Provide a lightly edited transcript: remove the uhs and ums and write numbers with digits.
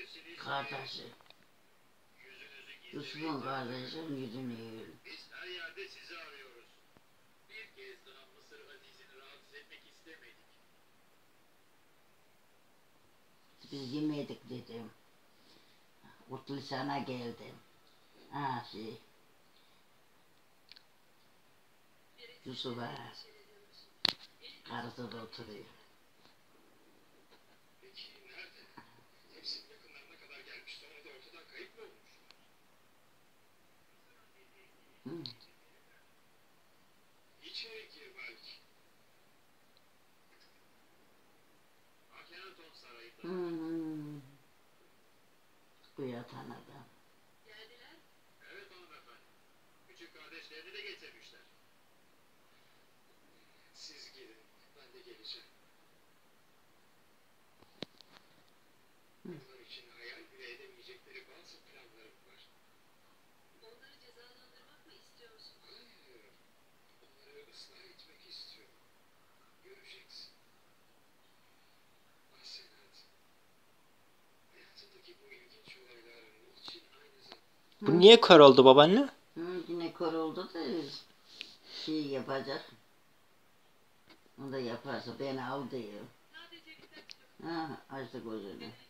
Kardeşi. Yusuf'un kardeşim yüzünü yiyor. Biz her yerde sizi arıyoruz. Bir kez daha Mısır Aziz'ini rahatsız etmek istemedik. Biz yemedik dedim. Kutlu sana geldim. Ha Yusuf'a karısı da oturuyor. Peki nerede? Hepsinin yakınlarına kadar gelmiş, sonra da ortadan kayıp mı olmuş? İçeri gir belki. Akhenaton sarayında. Bu yatan adam. Geldiler. Evet hanımefendi. Küçük kardeşlerini de getirmişler. Siz gidin, ben de geleceğim. Onlar için hayal bile edemeyecekleri bazı planlarım var. Onları cezalandırmak mı istiyorsun? Hayır, onları ıslah etmek istiyorum. Göreceksin. Asenat, hayatındaki bu ilginç olaylar niçin aynı zamanda... Bu niye kör oldu babaanne? Yine kör oldu da yapacak. O da yaparsa beni al diyor. Sadece bir dakika. Açtı gözünü.